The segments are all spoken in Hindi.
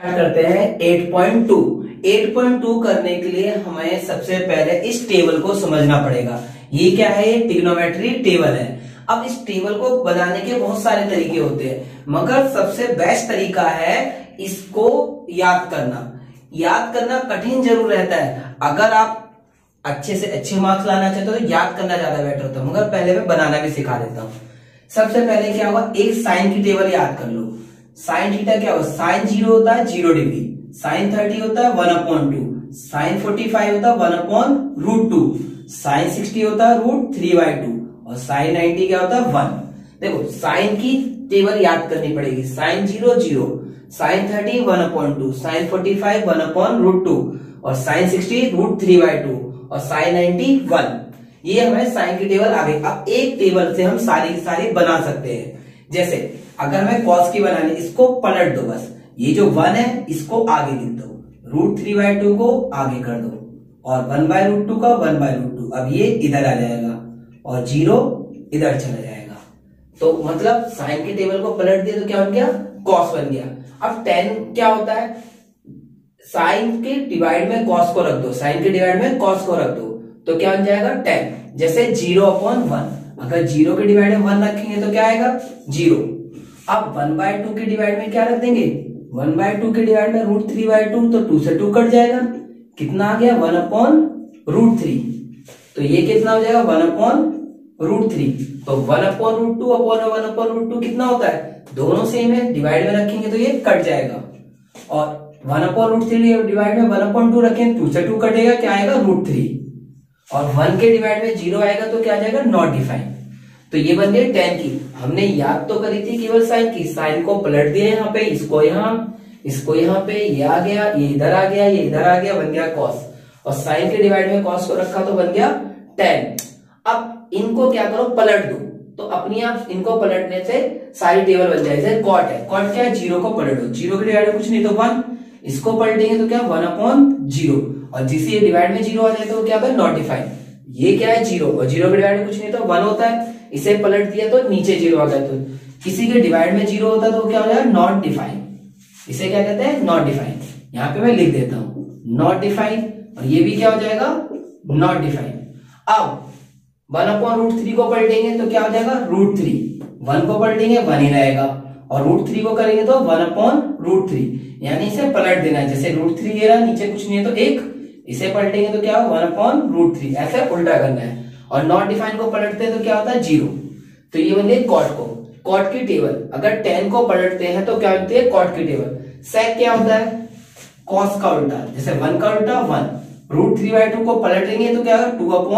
करते हैं 8.2। 8.2 करने के लिए हमें सबसे पहले इस टेबल को समझना पड़ेगा। ये क्या है? ये ट्रिग्नोमेट्री टेबल है। अब इस टेबल को बनाने के बहुत सारे तरीके होते हैं, मगर सबसे बेस्ट तरीका है इसको याद करना। याद करना कठिन जरूर रहता है। अगर आप अच्छे से अच्छे मार्क्स लाना चाहते हो तो याद करना ज्यादा बेटर होता है, मगर पहले मैं बनाना भी सिखा देता हूं। सबसे पहले क्या होगा, एक साइन की टेबल याद कर लो। साइन थीटा क्या होगा? साइन 0 होता है 0 डिग्री, साइन 30 होता है 1/2, साइन 45 होता है 1/√2, साइन 60 होता है √3/2 और साइन 90 क्या होता है 1। देखो साइन की टेबल याद करनी पड़ेगी। साइन 0 0, साइन 30 1/2, साइन 45 1/√2 और साइन 60 √3/2 और साइन 90 1। ये हमें साइन की टेबल आ गई। अब एक टेबल से हम सारी की सारी बना सकते हैं। जैसे अगर हमें कॉस की बनानी, इसको पलट दो, बस ये जो 1 है इसको आगे लिख दो, √3/2 को आगे कर दो और 1/√2 का 1/√2। अब ये इधर आ जाएगा और 0 इधर चला जाएगा। तो मतलब साइन की टेबल को पलट दिया तो क्या बन गया? कॉस बन गया। अब tan क्या होता है? साइन के डिवाइड में कॉस को रख दो, साइन के डिवाइड में कॉस को रख दो तो क्या बन जाएगा? tan। जैसे 0/1, अगर 0 के डिवाइड में 1 रखेंगे तो क्या आएगा? 0। अब 1/2 के डिवाइड में क्या रख देंगे? 1/2 के डिवाइड में √3/2, तो 2 से 2 कट जाएगा। कितना आ गया? 1/√3। तो ये कितना हो जाएगा? 1/√3। तो 1/√2 अपॉन 1/√2 कितना होता है? दोनों सेम है, डिवाइड में रखेंगे तो ये कट जाएगा। और 1/√3 डिवाइड में 1/2 रखेंगे, 2 से 2 कटेगा, क्या आएगा? √3। और 1 के डिवाइड में 0 आएगा तो क्या आ जाएगा? Not defined. तो ये बन गई tan की। हमने याद तो करी थी केवल साइन की, साइन को पलट दिया यहाँ पे, इसको यहाँ पे, ये आ गया, ये इधर आ गया, ये इधर आ गया, बन गया कॉस। और साइन के डिवाइड में कॉस को रखा तो बन गया tan। अब इनको क्या करो? पलट दो। तो अपनी आप इनको पलटने से सारी टेबल बन जाए। जैसे कॉट है, कॉट क्या है? 0 को पलटो, 0 के डिवाइड में कुछ नहीं तो 1, इसको पलटेंगे तो क्या? 1/0। और जिसे डिवाइड में 0 आ जाए तो क्या होगा? Not defined. ये क्या है? 0, और 0 के डिवाइड में कुछ नहीं तो 1 होता है, इसे पलट दिया तो नीचे 0 आ गया। तो किसी के डिवाइड में 0 होता है तो क्या हो जाएगा? Not defined. इसे क्या कहते हैं? Not defined. यहाँ पे मैं लिख देता हूं नॉट डिफाइंड, और ये भी क्या हो जाएगा? Not defined. अब 1/√3 को पलटेंगे तो क्या हो जाएगा? √3। 1 को पलटेंगे 1 ही रहेगा, और √3 को करेंगे तो 1/√3, यानी इसे पलट देना है। जैसे √3 ये रहा, नीचे कुछ नहीं है तो 1, इसे पलटेंगे तो क्या हो? 1/√3। ऐसे उल्टा करना है। और नॉट डिफाइंड को पलटते हैं तो क्या होता है? 0। तो ये बन गई कॉट को, कॉट की टेबल। अगर tan को पलटते हैं तो क्या होती है? कॉट की टेबल। sec क्या होता है? कॉस का उल्टा। जैसे 1 का उल्टा 1, √3/2 को पलटेंगे तो क्या होगा?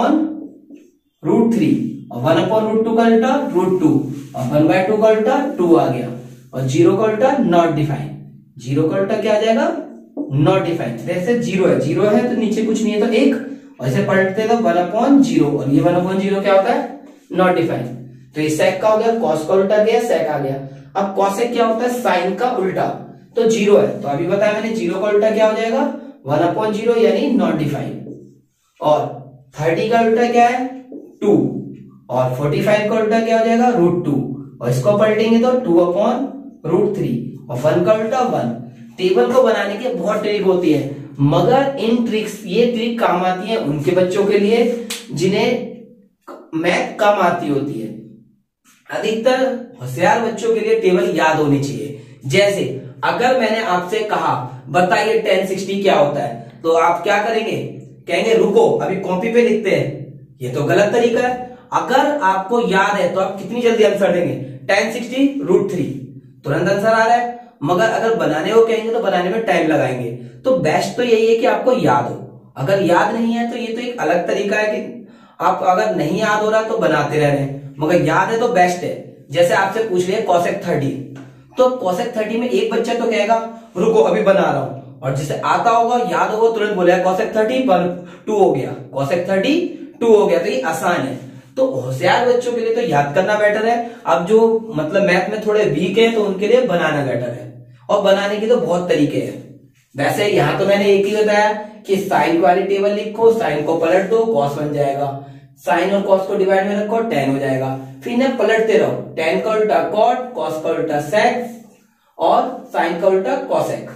2/√3, और 1/√2 का उल्टा √2, और 1/2 का उल्टा 2 आ गया, और 0 का उल्टा नॉट डिफाइंड। 0 का उल्टा क्या आ जाएगा? Not defined. जैसे 0 है तो नीचे कुछ नहीं है तो 1, और इसे पलटते तो 1/0, और ये 1/0 क्या होता है? Not defined. तो ये sec का हो गया, cos का उल्टा गया, sec आ गया। अब cosec क्या होता है? साइन का उल्टा। तो 0 है तो अभी बताया मैंने, 0 का उल्टा क्या हो जाएगा? 1/0, यानी नॉट डिफाइंड। और 30 का उल्टा क्या है? 2, और 45 का उल्टा क्या हो जाएगा? √2, और इसको पलटेंगे तो 2/√3, और 1 का उल्टा 1। टेबल को बनाने के बहुत ट्रिक होती है, मगर इन ट्रिक्स, ये ट्रिक काम आती है उनके बच्चों के लिए जिन्हें मैथ कम आती होती है। अधिकतर होशियार बच्चों के लिए टेबल याद होनी चाहिए। जैसे अगर मैंने आपसे कहा बताइए tan 60 क्या होता है, तो आप क्या करेंगे? कहेंगे रुको अभी कॉपी पे लिखते हैं। ये तो गलत तरीका है। अगर आपको याद है तो आप कितनी जल्दी आंसर देंगे? tan 60 √3, तुरंत आंसर आ रहा है। मगर अगर बनाने को कहेंगे तो बनाने में टाइम लगाएंगे। तो बेस्ट तो यही है कि आपको याद हो। अगर याद नहीं है तो ये तो एक अलग तरीका है कि आप अगर नहीं याद हो रहा तो बनाते रह रहे हैं, मगर याद है तो बेस्ट है। जैसे आपसे पूछ लिया cosec 30, तो cosec 30 में एक बच्चा तो कहेगा रुको अभी बना रहा हूं, और जिसे आता होगा याद होगा तुरंत बोलेगा cosec 30 पर 2 हो गया, cosec 30 2 हो गया। तो ये आसान है। तो होशियार बच्चों के लिए तो याद करना बेटर है। अब जो मतलब मैथ में थोड़े वीक है तो उनके लिए बनाना बेटर है। और बनाने के तो बहुत तरीके हैं। वैसे यहाँ तो मैंने एक ही बताया कि साइन वाली टेबल लिखो, साइन को पलट दो, कॉस बन जाएगा। साइन और कॉस को डिवाइड में रखो, tan हो जाएगा। फिर इन्हें पलटते रहो, tan का उल्टा cot, cos का उल्टा sec और साइन का उल्टा cosec।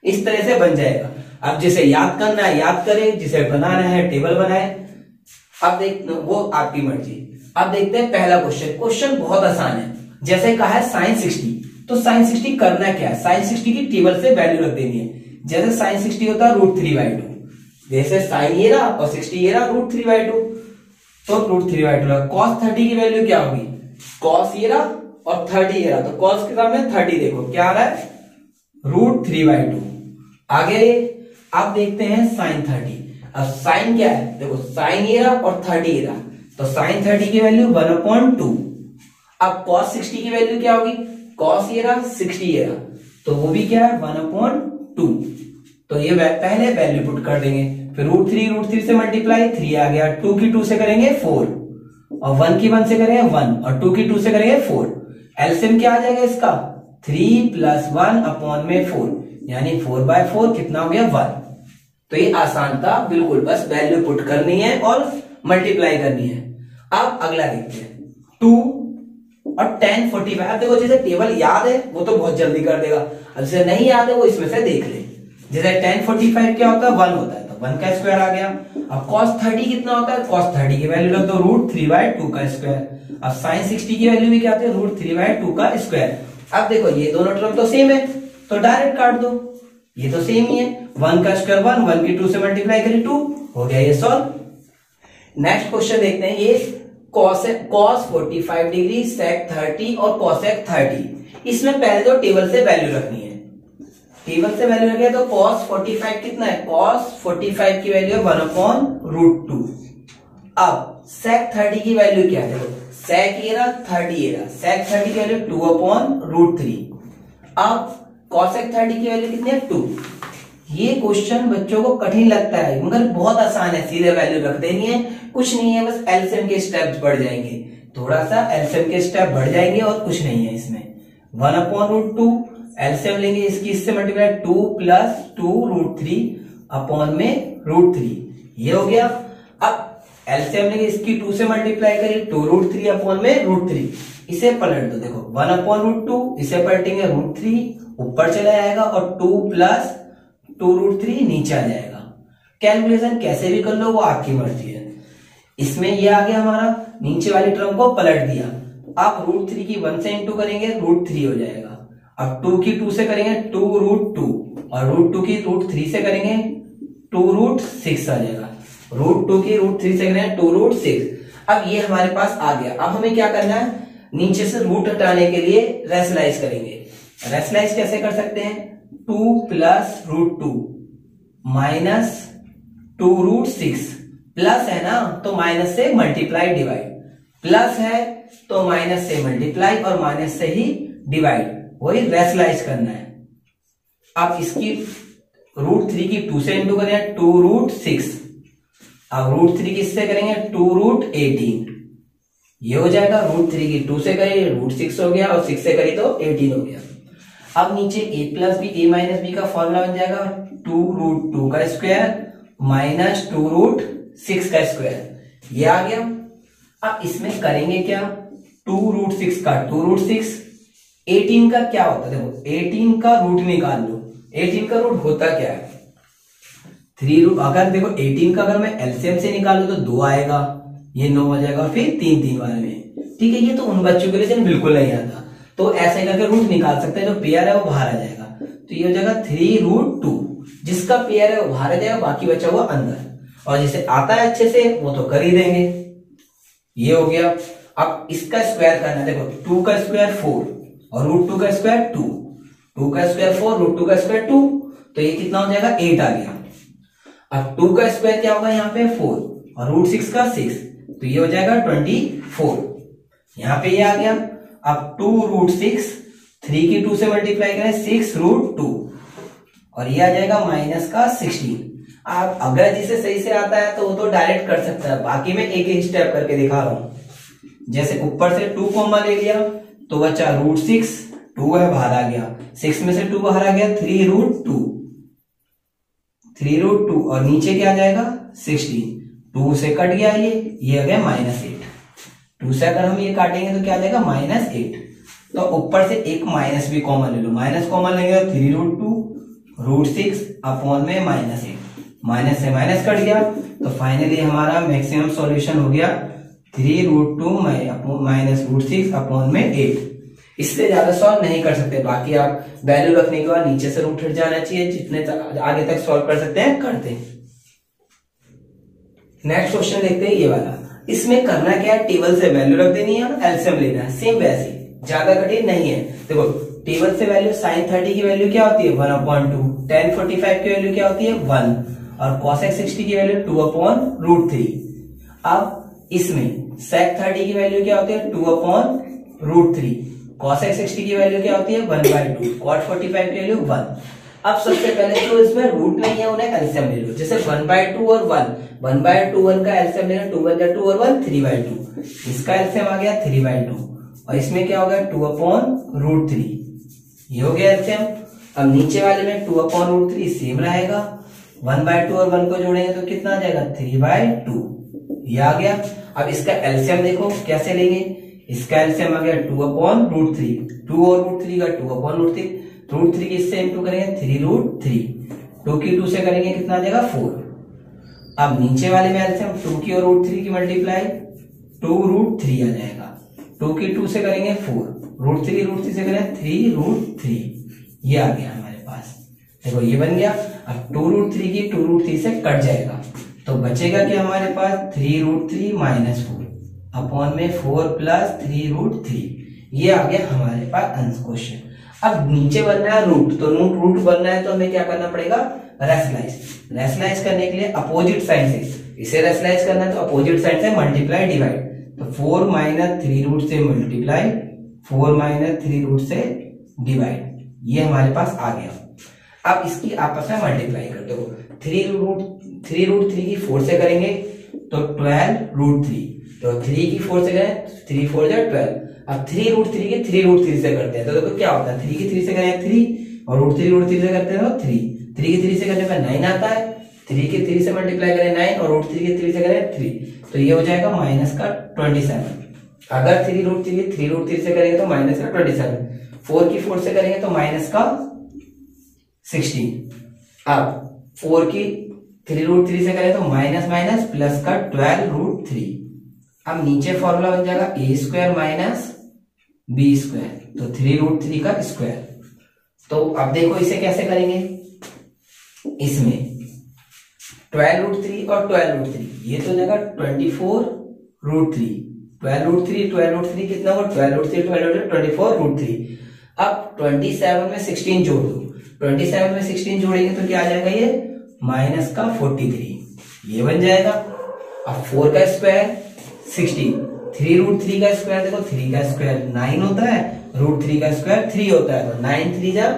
इस तरह से बन जाएगा। अब जिसे याद करना है याद करे, जिसे बनाना है टेबल बनाए। अब देख वो आपकी मर्जी। अब देखते हैं पहला क्वेश्चन। क्वेश्चन बहुत आसान है। जैसे कहा है sin 60, तो sin 60 करना क्या है, sin 60 की टेबल से वैल्यू रख देनी है। जैसे sin 60 होता है √3/2, जैसे sin ये रहा और 60 ये रहा √3/2, तो √3/2। cos 30 की वैल्यू क्या होगी, cos ये रहा और 30 ये रहा, तो cos के सामने 30 देखो क्या आ रहा है √3/2। आगे आप देखते हैं sin 30। अब sin क्या है, देखो sin ये रहा और 30 ये रहा, तो sin 30 की वैल्यू 1/2। अब cos 60 की वैल्यू क्या होगी, cos ये रहा 60 ये रहा, तो वो भी क्या है 1/2। तो ये पहले वैल्यू पुट कर देंगे, फिर √3 से मल्टीप्लाई 3 आ गया, 2 की 2 से करेंगे 4 और 1 की 1 से करेंगे 1 और 2 की 2 से करेंगे 4। एलसीएम क्या आ जाएगा इसका 3 + 1/4, यानी 4/4 कितना हो गया 1। तो ये आसान था बिल्कुल, बस वैल्यू पुट करनी है और मल्टीप्लाई करनी है। अब अगला देखते हैं 2 और 10 45। अब देखो जैसे टेबल याद है वो तो बहुत जल्दी कर देगा, अब जिसे नहीं याद है वो इसमें से देख ले। जैसे 10 45 क्या होता है 1 होता है, तो 1 का स्क्वायर आ गया। अब cos 30 कितना होता है, cos 30 की वैल्यू रख दो √3/2 का स्क्वायर। अब sin 60 की वैल्यू भी क्या आती है √3/2 का स्क्वायर। अब देखो ये दोनों टर्म तो सेम है, तो डायरेक्ट काट दो, ये तो सेम ही है। 1 का स्क्वायर 1, 1 की 2 से मल्टीप्लाई करें 2, हो गया ये सॉल्व। नेक्स्ट क्वेश्चन देखते हैं, ये cos 45 डिग्री, sec 30 और cosec 30। इसमें पहले तो टेबल से वैल्यू रखनी है, टेबल से वैल्यू रखे तो cos 45 कितना है, cos 45 की वैल्यू है 1/√2। अब sec 30 की वैल्यू क्या है, देखो sec ये रहा 30 ये रहा, sec 30 की वैल्यू 2/√3। अब cosec 30 की वैल्यू कितनी है 2। ये क्वेश्चन बच्चों को कठिन लगता है मगर बहुत आसान है, सीधे वैल्यू रख देनी है, कुछ नहीं है, बस एलसीएम के स्टेप्स बढ़ जाएंगे, थोड़ा सा एलसीएम के स्टेप बढ़ जाएंगे और कुछ नहीं है इसमें। 1/√2 एलसीएम लेंगे इसकी, इससे मल्टीप्लाई 2 + 2√3/√3, ये हो गया। अब एलसीएम लेंगे इसकी 2 से मल्टीप्लाई करिए 2√3/√3, इसे पलट दो, देखो 1/√2 इसे पलटेंगे √3 ऊपर चला जाएगा और 2 + 2√3 नीचे आ जाएगा। कैलकुलेशन कैसे भी कर लो वो आपकी मर्जी है। इसमें ये आ गया हमारा, नीचे वाली टर्म को पलट दिया। आप √3 की 1 से इंटू करेंगे √3 हो जाएगा। अब 2 की 2 से करेंगे 2√2 और √2 की √3 से करेंगे 2√6 आ जाएगा। √2 की √3 से करेंगे 2√6। अब ये हमारे पास आ गया। अब हमें क्या करना है, नीचे से रूट हटाने के लिए रेशनलाइज करेंगे। रेशनलाइज कैसे कर सकते हैं, 2 + √2 माइनस 2√6, प्लस है ना तो माइनस से मल्टीप्लाई डिवाइड, प्लस है तो माइनस से मल्टीप्लाई और माइनस से ही डिवाइड, वही रेशनलाइज करना है। अब इसकी √3 की 2 से इंटू करेंगे 2√6, अब √3 किससे करेंगे 2√18, ये हो जाएगा। √3 की 2 से करें √6 हो गया और 6 से करें तो 18 हो गया। अब नीचे a + b a - b का फॉर्मूला बन जाएगा 2√2 का स्क्वायर माइनस 2√6 का स्क्वायर, ये आ गया। अब इसमें करेंगे क्या, 2√6 का 2√6, 18 का क्या होता है, देखो 18 का रूट निकाल लो। 18 का रूट होता क्या है 3। अगर देखो 18 का अगर मैं एलसीएम से निकालू तो 2 आएगा, ये 9 हो जाएगा, फिर 3 वाले में, ठीक है। ये तो उन बच्चों के लिए बिल्कुल नहीं आता, तो ऐसे करके रूट निकाल सकते हैं, जो पेयर है वो बाहर आ जाएगा। तो ये हो जाएगा 3√2, जिसका पेयर है वो बाहर आ जाएगा, बाकी बचा हुआ अंदर, और जिसे आता है अच्छे से वो तो कर ही देंगे, ये हो गया। अब इसका स्क्वायर करना है, देखो 2 का स्क्वायर 4 और √2 का स्क्वायर 2, 2 का स्क्वायर 4 √2 का स्क्वायर 2, तो ये कितना हो जाएगा 8 आ गया। अब 2 का स्क्वायर क्या होगा यहाँ पे 4 और √6 का 6, तो ये हो जाएगा 24, यहाँ पे ये आ गया। अब 2√6, 3 की 2 से मल्टीप्लाई करें 6√2 और ये आ जाएगा माइनस का 16। आप अगर जिसे सही से आता है तो वो तो डायरेक्ट कर सकता है, बाकी मैं एक एक स्टेप करके दिखा रहा हूं। जैसे ऊपर से 2 कॉमन ले लिया तो बचा √6, 2 है बाहर आ गया, 6 में से 2 बाहर आ गया 3√2 और नीचे क्या आ जाएगा 16, 2 से कट गया ये आ गया -8। 2 से अगर हम ये काटेंगे तो क्या आ जाएगा -8, तो ऊपर से एक माइनस भी कॉमन ले लो, माइनस कॉमन लेंगे तो 3√2 √6 अपॉन में -8, माइनस से माइनस कट गया तो फाइनली हमारा मैक्सिमम सॉल्यूशन हो गया 3√2 माइनस √6 अपॉन में 8। इससे ज्यादा सॉल्व नहीं कर सकते, बाकी आप वैल्यू रखने के बाद नीचे से रूट हट जाना चाहिए, जितने आगे तक सॉल्व कर सकते हैं करते हैं। नेक्स्ट क्वेश्चन देखते हैं ये वाला। इसमें करना क्या है, टेबल से वैल्यू रख देनी है और एलसीएम लेना है, सेम वैसे ही, ज्यादा कठिन नहीं है। देखो टेबल से वैल्यू sin 30 की वैल्यू क्या होती है 1/2, tan 45 की वैल्यू क्या होती है 1 और cosec 60 की वैल्यू 2/√3। अब इसमें sec 30 की वैल्यू क्या होती है 2/√3, cosec 60 की वैल्यू क्या होती है 1/2, cot 45 की वैल्यू 1। अब सबसे पहले जो इसमें रूट नहीं है उन्हें एलसीएम ले लो, जैसे 1/2 और 1 का एलसीएम लेना, 2 1 2 और 1 3/2, इसका एलसीएम आ गया 3/2 और इसमें क्या हो गया 2/√3, ये हो गया एलसीएम। अब नीचे वाले में 2/√3 सेम रहेगा, 1/2 और 1 को जोड़ेंगे तो कितना आ जाएगा 3/2, ये आ गया। अब इसका एलसीएम देखो कैसे लेंगे, इसका एलसीएम आ गया 2/√3, 2 और √3 का 2/√3, √3 की इससे इंटू करेंगे 3√3, 2 की 2 से करेंगे कितना आ जाएगा 4। अब नीचे वाले में एलसीएम 2 की और √3 की मल्टीप्लाई 2√3 आ जाएगा, 2 की 2 से करेंगे 4, √3 से करें 3√3, ये आ गया हमारे पास। देखो ये बन गया। अब 2√3 की 2√3 से कट जाएगा तो बचेगा क्या हमारे पास 3√3 माइनस 4 अपॉन में 4 प्लस 3√3, ये आ गया हमारे पास आंसर क्वेश्चन। अब नीचे बनना है रूट, तो रूट बनना है तो हमें क्या करना पड़ेगा रैशनलाइज करने के लिए अपोजिट साइन से, इसे रैशनलाइज करना है तो अपोजिट साइन से मल्टीप्लाई डिवाइड, तो 4 माइनस 3 से मल्टीप्लाई 4 माइनस 3 से डिवाइड, ये हमारे पास आ गया। अब इसकी आपस में मल्टीप्लाई कर दो, 3√3 की 4 से करेंगे तो 12√3, तो 3 की 4 से करें 3 4 जा 12। अब 3√3 की 3√3 से करते हैं तो देखो क्या होता है, 3 की 3 से करें 3 और √3 से करते हैं तो 3 की 3 से करने पर 9 आता है, 3 की 3 से मल्टीप्लाई करें 9 और √3 की 3 से करें 3, तो ये हो जाएगा माइनस का 27। अगर 3√3 की 3√3 से करेंगे तो माइनस का 27, 4 की 4 से करेंगे तो माइनस का 16। अब 4 की 3√3 से करें तो माइनस माइनस प्लस का 12√3। अब नीचे फॉर्मूला बन जाएगा a² माइनस b², तो 3√3 का स्क्वायर। तो अब देखो इसे कैसे करेंगे, इसमें 12√3 और 12√3, ये तो जाएगा 24√3, 12√3 कितना होगा 12√3 24√3। अब 27 में 16 जोड़ दो, 27 में 16 जोड़ेंगे तो क्या आ जाएगा ये माइनस का 43, ये बन जाएगा। अब 4 का स्क्वायर 16, 3√3 का स्क्वायर देखो 3 का स्क्वायर 9 होता है, √3 का स्क्वायर 3 होता है, तो 9 3 जा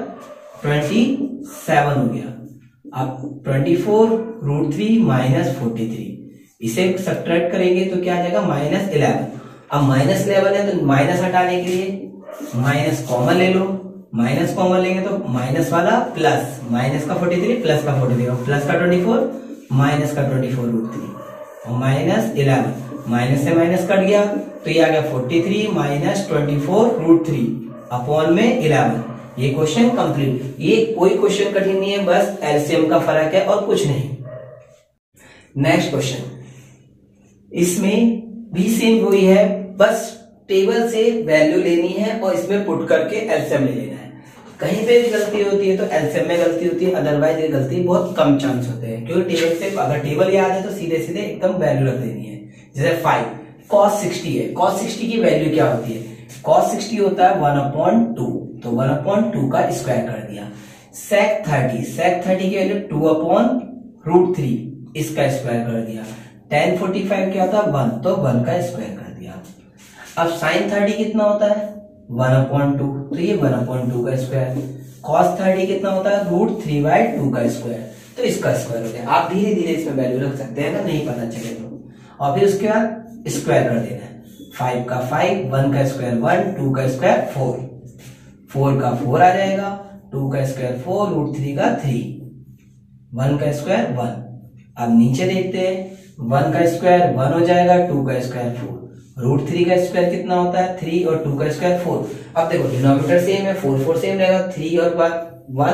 27 हो गया। अब 24√3 माइनस 43, इसे सब्ट्रैक्ट करेंगे तो क्या आ जाएगा -11। अब -11 है तो माइनस हटाने के लिए माइनस कॉमन ले लो, माइनस कॉमन लेंगे तो माइनस वाला प्लस, माइनस का 43 प्लस का 43, प्लस का 24 माइनस का 24√3 और -11, माइनस से माइनस कट गया तो ये आ गया 43 माइनस 24√3 अपॉन में 11। ये क्वेश्चन कंप्लीट। ये कोई क्वेश्चन कठिन नहीं है, बस एलसीएम का फर्क है और कुछ नहीं। नेक्स्ट क्वेश्चन, इसमें भी सेम वही है, बस टेबल से वैल्यू लेनी है और इसमें पुट करके एलसीएम ले लेना है। कहीं पे भी गलती होती है तो एलसीएम में गलती होती है, अदरवाइज ये गलती बहुत कम चांस होते हैं, क्योंकि टेबल से अगर टेबल याद है तो सीधे सीधे एकदम वैल्यू रख देनी है। जैसे 5 cos 60 है, cos 60 की वैल्यू क्या होती है, cos 60 होता है 1/2, तो 1/2 का स्क्वायर कर दिया। sec 30 की वैल्यू 2/√3, इसका स्क्वायर कर दिया। tan 45 क्या होता है 1, तो 1 का स्क्वायर कर दिया। अब sin 30 कितना होता है 1/2, तो ये 1/2 का स्क्वायर। cos 30 कितना होता है √3/2 का स्क्वायर, तो इसका स्क्वायर हो गया। आप धीरे धीरे इसमें वैल्यू रख सकते हैं ना, नहीं पता चले तो। और फिर उसके बाद स्क्वायर कर देना है, 5 का 5, 1 का स्क्वायर 1, 2 का स्क्वायर 4, 4 का 4 आ जाएगा, 2 का स्क्वायर 4, √3 का 3, 1 का स्क्वायर 1। अब नीचे देखते हैं, 1 का स्क्वायर 1 हो जाएगा, 2 का स्क्वायर 4, √3 का स्क्वायर कितना होता है 3 और 2 का स्क्वायर 4। अब देखो डिनोमिनेटर सेम है, 4 4 सेम रहेगा, 3 और 1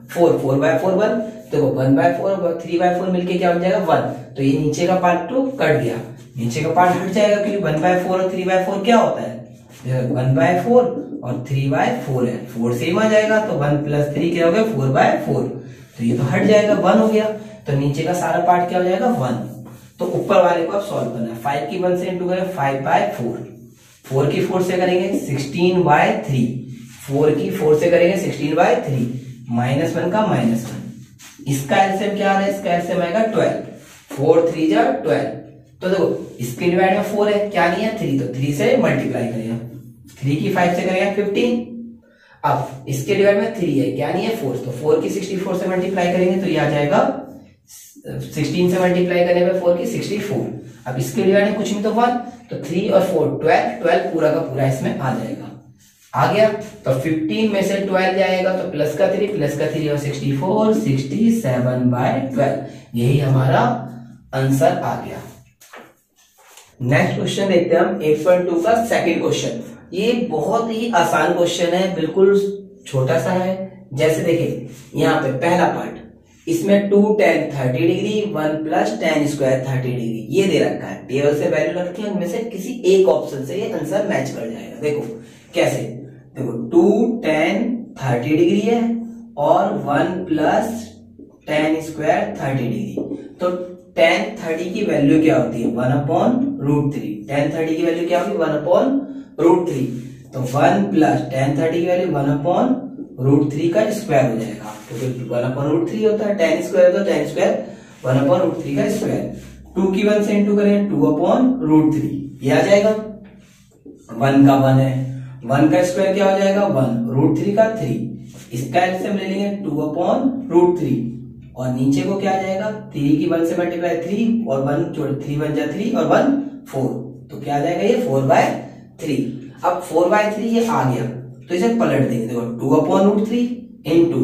4, 4/4 1, देखो 1/4 और 3/4 मिलके क्या बन जाएगा 1, तो ये नीचे का पार्ट तो कट गया, नीचे का पार्ट हट जाएगा क्योंकि 1/4 और 3/4 क्या होता है, 1/4 और 3/4 है, 4 सेम आ जाएगा, तो 1 + 3 क्या हो गया 4/4, तो ये तो हट जाएगा 1 हो गया, तो नीचे का सारा पार्ट क्या हो जाएगा 1, तो ऊपर वाले को अब सॉल्व करना है। 5 की 1 से इंटू करें 5/4, 4 की 4 से करेंगे 16/3, 4 की 4 से करेंगे 16/3, -1 का -1, इसका एलसीएम क्या आ रहा है, इसका एलसीएम आएगा 12, 4 3 जा 12, तो देखो इसके डिवाइड में 4 है, क्या नहीं है 3, तो 3 से मल्टीप्लाई करेगा, 3 की 5 से करेगा 15, अब इसके डिवाइड में 3 है, क्या नहीं है 4, तो 4 की 64 से मल्टीप्लाई करेंगे तो ये आ जाएगा 16 से मल्टीप्लाई करने पे 4 की 64, अब इसके डिवाइड में कुछ नहीं तो 1, तो 3 और 4 12, 12 पूरा का पूरा इसमें आ जाएगा, आ गया, तो 15 में से 12 जाएगा तो प्लस का 3 और 64, 67/12, यही हमारा आंसर आ गया। नेक्स्ट क्वेश्चन देखते हैं हम 8.2 का सेकंड क्वेश्चन, ये बहुत ही आसान क्वेश्चन है, बिल्कुल छोटा सा है, जैसे देखिए यहाँ पे पहला पार्ट, इसमें 2 tan 30 degree 1 + tan square 30 degree ये दे रखा है, टेबल से वैल्यू रखी है, उनमें से किसी एक ऑप्शन से ये आंसर मैच कर जाएगा। देखो कैसे, देखो 2 tan 30 डिग्री है और 1 + tan स्क्वायर 30 डिग्री, तो tan 30 की वैल्यू क्या होती है 1/√3, tan 30 की वैल्यू क्या होगी 1/√3, तो 1 + tan 30 की वैल्यू 1/√3 का स्क्वायर हो जाएगा, क्योंकि 1/√3 होता है, tan स्क्वायर तो tan स्क्वायर 1/√3 का स्क्वायर, 2 की 1 से इंटू करें 2/√3 ये आ जाएगा, 1 का 1 है, 1 का स्क्वायर क्या हो जाएगा 1, √3 का 3, इसका एलसीएम ले लेंगे 2/√3 और नीचे को क्या आ जाएगा 3 की 1 से मल्टीप्लाई 3 और 1 जोड़ 3 1 जा 3 और 1 4, तो क्या आ जाएगा ये 4/3, अब 4/3 ये आ गया तो इसे पलट देंगे, देखो 2/√3 इंटू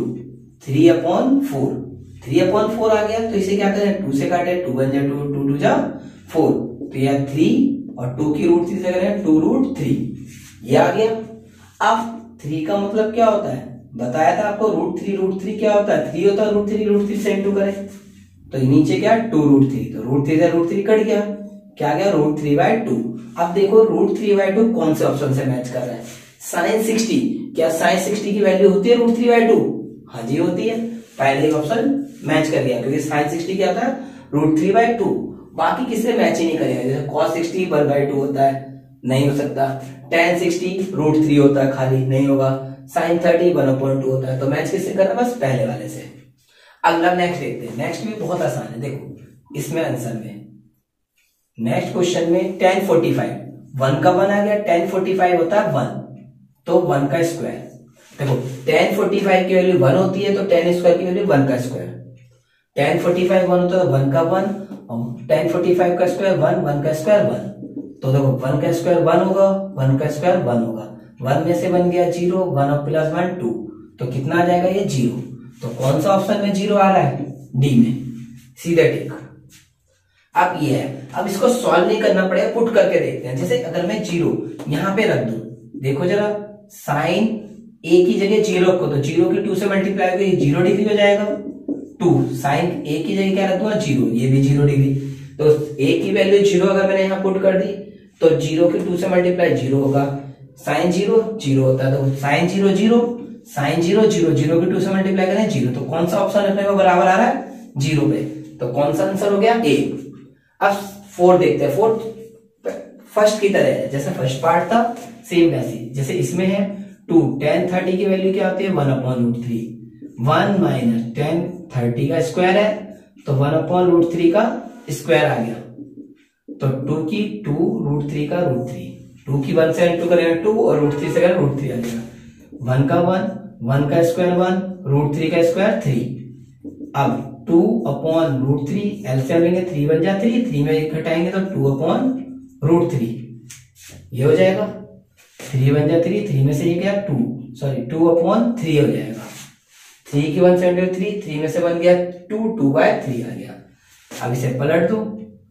3/4, 3/4 आ गया तो इसे क्या करें 2 से काटे, 2 1 जा 2, 2 2 जा 4, तो यह 3 और 2 की √3 से करें 2√3 ये आ गया। अब 3 का मतलब क्या होता है, बताया था आपको √3 क्या होता है 3 होता है, √3 से इंटू करें तो नीचे क्या 2√3, तो √3 से √3 कट गया, क्या गया √3/2। अब देखो √3/2 कौन से ऑप्शन से मैच कर रहा है, sin 60, क्या sin 60 की वैल्यू होती है √3/2, हाँ जी होती है, पहले एक ऑप्शन मैच कर गया क्योंकि sin 60 क्या होता है √3/2, बाकी किससे मैच ही नहीं करेगा, जैसे cos 60 1/2 होता है नहीं हो सकता, tan 60 √3 होता है खाली नहीं होगा, sin 30 1/2 होता है, तो मैच किससे करना बस पहले वाले से। अगला नेक्स्ट देखते हैं, नेक्स्ट भी बहुत आसान है, देखो इसमें आंसर में नेक्स्ट क्वेश्चन में tan 45 1 का 1 आ गया, tan 45 होता है 1, तो 1 का स्क्वायर, देखो tan 45 की वैल्यू 1 होती है तो tan स्क्वायर की वैल्यू 1 का स्क्वायर, tan 45 1 होता है 1 का 1 और tan 45 का स्क्वायर 1, 1 का स्क्वायर 1, तो देखो 1 का स्क्वायर 1 होगा, 1 का स्क्वायर 1 होगा, 1 में से बन गया 0, 1 और प्लस 1 2, तो कितना आ जाएगा ये 0, तो कौन सा ऑप्शन में 0 आ रहा है डी में, सीधे टिक। अब ये है, अब इसको सॉल्व नहीं करना पड़ेगा, पुट करके देखते हैं, जैसे अगर मैं 0 यहां पे रख दूं, देखो जरा साइन ए की जगह 0 रखो तो 0 की 2 से मल्टीप्लाई होगी 0 डिग्री हो जाएगा, 2 साइन ए की जगह क्या रख दूंगा 0, ये भी 0 डिग्री, तो ए की वैल्यू 0 अगर मैंने यहाँ पुट कर दी तो 0 की 2 से मल्टीप्लाई 0 होगा, साइन 0 0 होता है, तो साइन 0 0, साइन 0 0, 0 की 2 से मल्टीप्लाई करें 0, तो कौन सा ऑप्शन अपने को बराबर आ रहा है 0 पे, तो कौन सा आंसर हो गया ए। अब 4 देखते हैं, 4 फर्स्ट की तरह है, जैसे फर्स्ट पार्ट था सेम वैसी, जैसे इसमें है 2 tan 30 की वैल्यू क्या होती है 1/√3, 1 माइनस tan 30 का स्क्वायर है तो 1/√3 का स्क्वायर आ गया, तो 2 की 2 √3 का √3, 2 की 1 से इंटू करेंगे 2 और √3 से करें √3 आ जाएगा, 1 का 1, 1 का स्क्वायर 1, √3 का स्क्वायर 3, अब 2/√3 एलसीएम लेंगे 3 1 जा 3, 3 में 1 घटाएंगे तो 2/√3 ये हो जाएगा, 3 1 जा 3, 3 में से ये गया 2 2/3 हो जाएगा, 3 की 1 से 3, 3 में से बन गया 2, 2/3 आ गया। अब इसे पलट दो,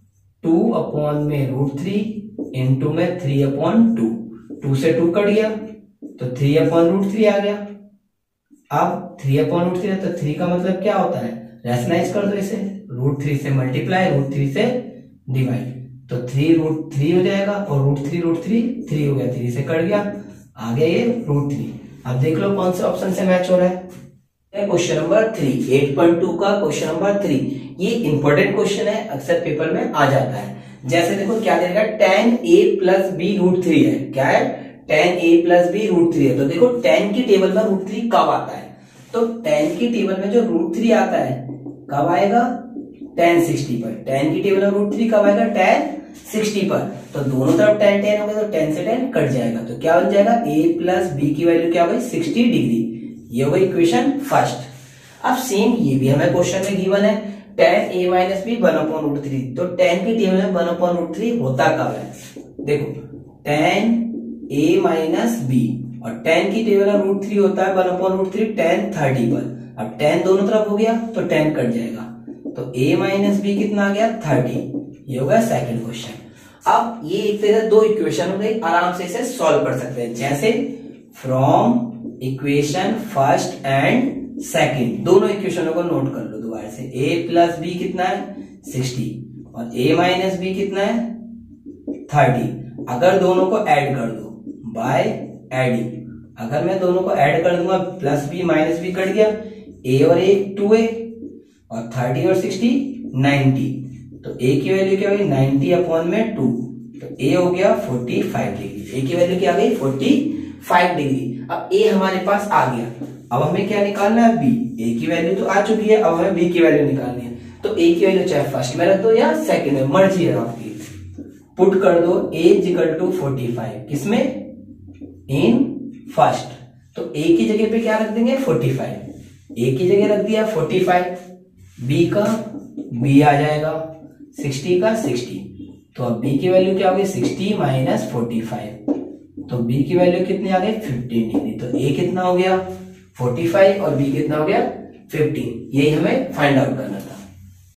2/√3 इंटू में 3/2, 2 से 2 कट गया तो 3/√3 आ गया, अब 3/√3 है, तो 3 का मतलब क्या होता है, रैशनलाइज कर दो इसे, √3 से मल्टीप्लाई, √3 से डिवाइड, तो 3√3 हो जाएगा, और √3 3 हो गया, 3 से कट गया, आ गया ये √3। अब देख लो कौन से ऑप्शन से मैच हो रहा है। क्वेश्चन नंबर 3, 8.2 का क्वेश्चन नंबर 3, ये इंपॉर्टेंट क्वेश्चन है, अक्सर पेपर में आ जाता है। जैसे देखो क्या देगा, tan a प्लस बी √3 है, क्या है, tan a प्लस बी √3 है। तो देखो tan की टेबल में √3 कब आता है, तो tan की टेबल में जो √3 आता है कब आएगा, tan 60 पर। tan की टेबल में √3 कब आएगा, tan 60 पर। तो दोनों तरफ tan हो गया, तो tan से tan कट जाएगा, तो क्या बन जाएगा, a प्लस बी की वैल्यू क्या हो गई, 60 डिग्री। ये हो गई इक्वेशन फर्स्ट। अब सेम ये भी हमें क्वेश्चन में गिवन है, tan a माइनस बी 1/√3। तो tan की टेबल में 1/√3 होता कब है, देखो tan a माइनस बी, और tan की टेबल में √3 होता है 1/√3 tan 30 पर। अब tan दोनों तरफ हो गया तो tan कट जाएगा, तो a माइनस बी कितना आ गया, 30। ये होगा सेकंड क्वेश्चन। अब ये एक तरह से दो इक्वेशन हो गई, आराम से इसे सॉल्व कर सकते हैं। जैसे from equation first and second, दोनों इक्वेशनों को नोट कर लो दोबारा से। a प्लस बी कितना है, 60, और a माइनस बी कितना है, 30। अगर दोनों को ऐड कर दो बाय एडिंग, अगर मैं दोनों को ऐड कर दूंगा, plus B minus B cut गया, a और a 2a, और 30 और 60 90, तो a की वैल्यू क्या होगी, 90/2, तो a हो गया 45 डिग्री। a की वैल्यू क्या आ गई, 45 डिग्री। अब a हमारे पास आ गया, अब हमें क्या निकालना है, b। a की वैल्यू तो आ चुकी है, अब हमें b की वैल्यू निकालनी है। तो a की वैल्यू चाहे फर्स्ट में रख दो या सेकंड में, मर्जी है आपकी। पुट कर दो a = 45, किसमें, इन फर्स्ट। तो a की जगह पे क्या रख देंगे, 45, a की जगह रख दिया 45, b का b आ जाएगा, 60 का 60, तो अब b की वैल्यू क्या होगी, 60 माइनस 45, तो b की वैल्यू कितनी आ गई, 15 डिग्री। तो a कितना हो गया, 45, और b कितना हो गया, 15। यही हमें फाइंड आउट करना था।